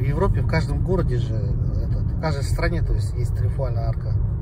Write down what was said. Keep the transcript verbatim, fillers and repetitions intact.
Европе в каждом городе же, этот, в каждой стране, то есть есть триумфальная арка.